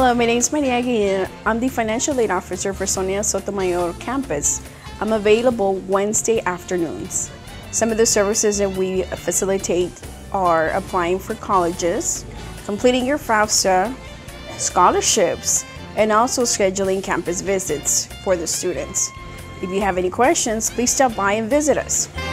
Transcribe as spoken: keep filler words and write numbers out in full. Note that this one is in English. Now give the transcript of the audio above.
Hello, my name is Maria.Guillen. I'm the Financial Aid Officer for Sonia Sotomayor campus. I'm available Wednesday afternoons. Some of the services that we facilitate are applying for colleges, completing your FAFSA, scholarships, and also scheduling campus visits for the students. If you have any questions, please stop by and visit us.